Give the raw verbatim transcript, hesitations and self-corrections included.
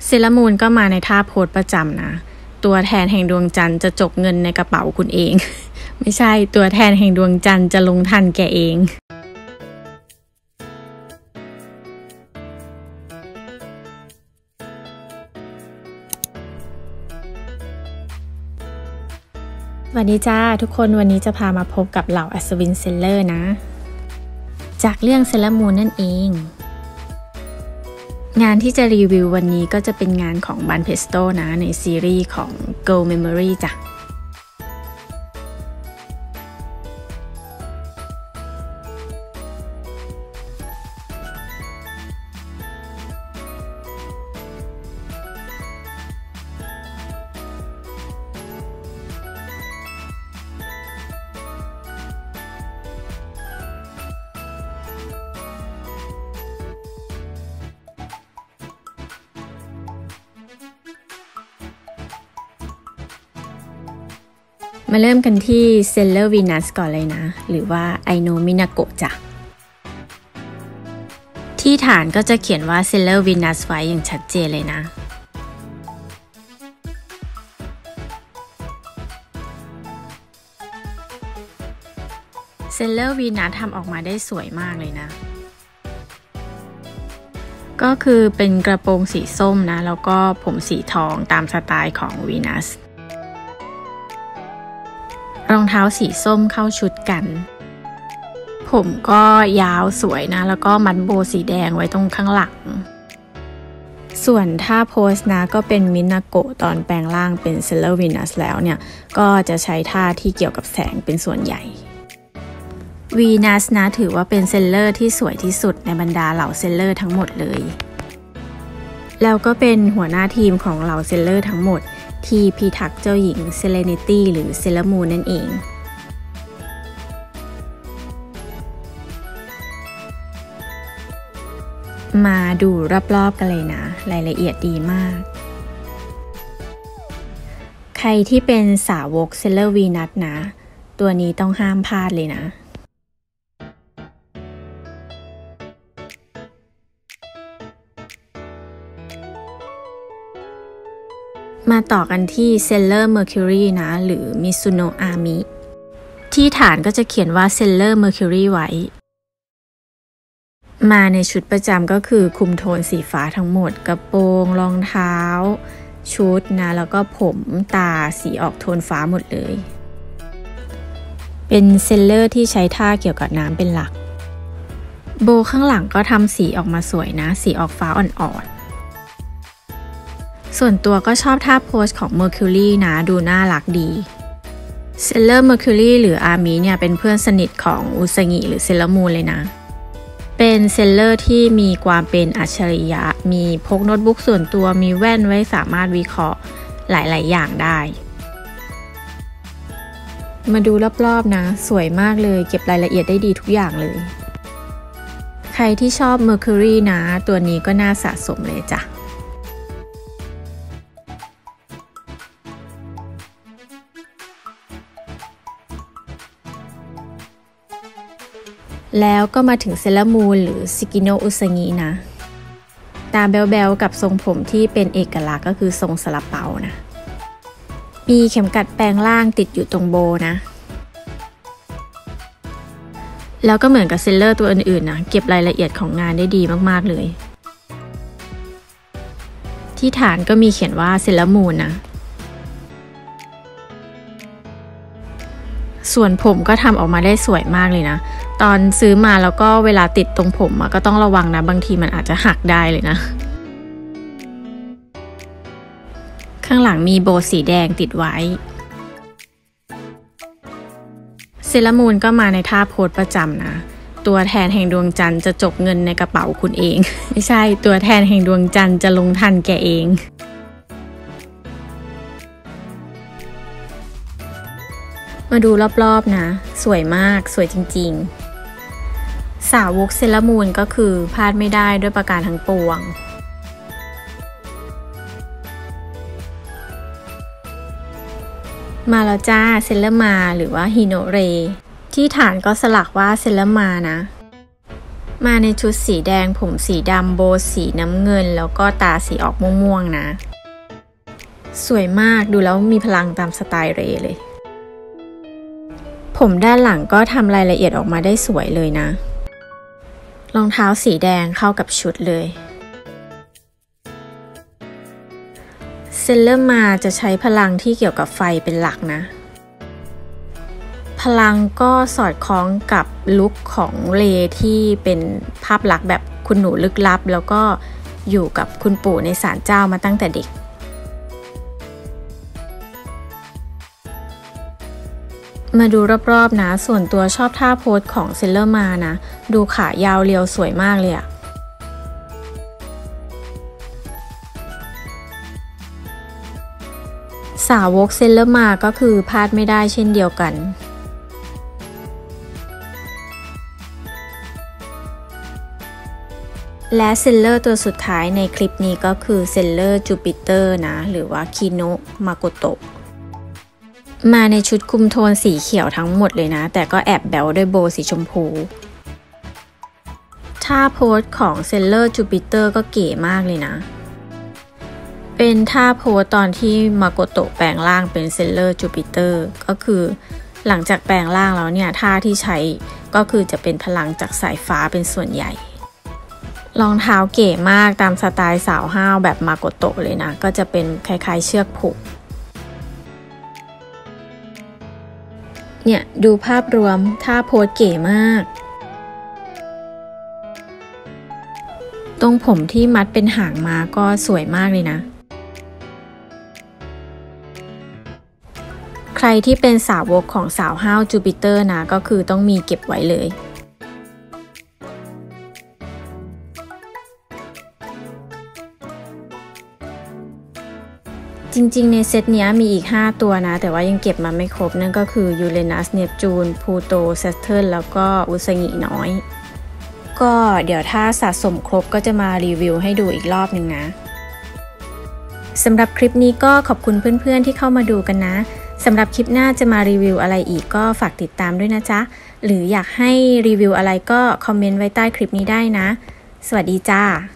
เซเลอร์มูนก็มาในท่าโพสประจำนะตัวแทนแห่งดวงจันทร์จะจกเงินในกระเป๋าคุณเอง ไม่ใช่ตัวแทนแห่งดวงจันทร์จะลงทันแกเองสวัสดีจ้าทุกคนวันนี้จะพามาพบกับเหล่าอัศวินเซลเลอร์นะจากเรื่องเซเลอร์มูนนั่นเองงานที่จะรีวิววันนี้ก็จะเป็นงานของบันเพสโตนะในซีรีส์ของ Girl Memory จ้ะมาเริ่มกันที่เซลเลอร์วีนัสก่อนเลยนะหรือว่าไอโนมินาโกะจ้ะที่ฐานก็จะเขียนว่าเซลเลอร์วีนัสไว้อย่างชัดเจนเลยนะเซลเลอร์วีนัสทำออกมาได้สวยมากเลยนะก็คือเป็นกระโปรงสีส้มนะแล้วก็ผมสีทองตามสไตล์ของวีนัสรองเท้าสีส้มเข้าชุดกันผมก็ยาวสวยนะแล้วก็มัดโบสีแดงไว้ตรงข้างหลังส่วนท่าโพสนะก็เป็นมินาโกะตอนแปลงร่างเป็นเซลเลอร์วีนัสแล้วเนี่ยก็จะใช้ท่าที่เกี่ยวกับแสงเป็นส่วนใหญ่วีนัสนะถือว่าเป็นเซลเลอร์ที่สวยที่สุดในบรรดาเหล่าเซลเลอร์ทั้งหมดเลยแล้วก็เป็นหัวหน้าทีมของเหล่าเซลเลอร์ทั้งหมดที่พิทักษ์เจ้าหญิงเซเลนิตี้หรือเซเลอร์มูนนั่นเองมาดูรอบๆกันเลยนะรายละเอียดดีมากใครที่เป็นสาวกเซเลอร์วีนัสนะตัวนี้ต้องห้ามพลาดเลยนะมาต่อกันที่เซลเลอร์เมอร์คิวรีนะหรือมิซุโนะอามิที่ฐานก็จะเขียนว่าเซลเลอร์เมอร์คิวรีไว้มาในชุดประจำก็คือคุมโทนสีฟ้าทั้งหมดกระโปรงรองเท้าชุดนะแล้วก็ผมตาสีออกโทนฟ้าหมดเลยเป็นเซลเลอร์ที่ใช้ท่าเกี่ยวกับน้ำเป็นหลักโบข้างหลังก็ทำสีออกมาสวยนะสีออกฟ้าอ่อนๆส่วนตัวก็ชอบท่าโพสของ Mercury นะดูน่ารักดีเซลเลอร์ Mercury หรืออามิเนี่ยเป็นเพื่อนสนิทของอุซางิหรือเซเลอร์มูนเลยนะเป็นเซลเลอร์ที่มีความเป็นอัจฉริยะมีพกโน้ตบุ๊กส่วนตัวมีแว่นไว้สามารถวิเคราะห์หลายๆอย่างได้มาดูรอบๆนะสวยมากเลยเก็บรายละเอียดได้ดีทุกอย่างเลยใครที่ชอบ Mercury นะตัวนี้ก็น่าสะสมเลยจ้ะแล้วก็มาถึงเซเลอร์มูนหรือซิกิโนะอุซางินะตาแบ๊วๆกับทรงผมที่เป็นเอกลักษณ์ก็คือทรงซาลาเปานะมีเข็มกัดแปลงร่างติดอยู่ตรงโบนะแล้วก็เหมือนกับเซลเลอร์ตัวอื่นๆนะเก็บรายละเอียดของงานได้ดีมากๆเลยที่ฐานก็มีเขียนว่าเซเลอร์มูนนะส่วนผมก็ทำออกมาได้สวยมากเลยนะตอนซื้อมาแล้วก็เวลาติดตรงผมก็ต้องระวังนะบางทีมันอาจจะหักได้เลยนะข้างหลังมีโบสีแดงติดไว้เซเลอร์มูนก็มาในท่าโพสประจำนะตัวแทนแห่งดวงจันทร์จะจกเงินในกระเป๋าคุณเอง ไม่ใช่ตัวแทนแห่งดวงจันทร์จะลงทันแกเองมาดูรอบๆนะสวยมากสวยจริงๆสาวกเซเลอร์มูนก็คือพลาดไม่ได้ด้วยประการทั้งปวงมาแล้วจ้าเซเลอร์มาหรือว่าฮิโนเรที่ฐานก็สลักว่าเซเลอร์มานะมาในชุดสีแดงผมสีดำโบสีน้ำเงินแล้วก็ตาสีออกม่วงๆนะสวยมากดูแล้วมีพลังตามสไตล์เรย์เลยผมด้านหลังก็ทำรายละเอียดออกมาได้สวยเลยนะรองเท้าสีแดงเข้ากับชุดเลยเซเลอร์มาจะใช้พลังที่เกี่ยวกับไฟเป็นหลักนะพลังก็สอดคล้องกับลุคของเรย์ที่เป็นภาพลักษณ์แบบคุณหนูลึกลับแล้วก็อยู่กับคุณปู่ในศาลเจ้ามาตั้งแต่เด็กมาดูรอบๆนะส่วนตัวชอบท่าโพสของเซเลอร์มานะดูขายาวเรียวสวยมากเลยอะสาวกเซเลอร์มาก็คือพลาดไม่ได้เช่นเดียวกันและเซลเลอร์ตัวสุดท้ายในคลิปนี้ก็คือเซลเลอร์จูปิเตอร์นะหรือว่าคิโนะมาโกโตะมาในชุดคุมโทนสีเขียวทั้งหมดเลยนะแต่ก็แอบแบวด้วยโบสีชมพูท่าโพสของเซลเลอร์จูปิเตอร์ก็เก๋มากเลยนะเป็นท่าโพสตอนที่มาโกโตะแปลงร่างเป็นเซลเลอร์จูปิเตอร์ก็คือหลังจากแปลงร่างแล้วเนี่ยท่าที่ใช้ก็คือจะเป็นพลังจากสายฟ้าเป็นส่วนใหญ่รองเท้าเก๋มากตามสไตล์สาวห้าวแบบมาโกโตะเลยนะก็จะเป็นคล้ายๆเชือกผูกเนี่ยดูภาพรวมท่าโพสเก๋มากตรงผมที่มัดเป็นหางมาก็สวยมากเลยนะใครที่เป็นสาวกของสาวห้าวจูปิเตอร์นะก็คือต้องมีเก็บไว้เลยจริงๆในเซตนี้มีอีกห้าตัวนะแต่ว่ายังเก็บมาไม่ครบนั่นก็คือยูเรนัสเนปจูนพลูโตแซตเทิร์นแล้วก็อุซางิน้อยก็เดี๋ยวถ้าสะสมครบก็จะมารีวิวให้ดูอีกรอบหนึ่งนะสำหรับคลิปนี้ก็ขอบคุณเพื่อนๆที่เข้ามาดูกันนะสำหรับคลิปหน้าจะมารีวิวอะไรอีกก็ฝากติดตามด้วยนะจ๊ะหรืออยากให้รีวิวอะไรก็คอมเมนต์ไว้ใต้คลิปนี้ได้นะสวัสดีจ้า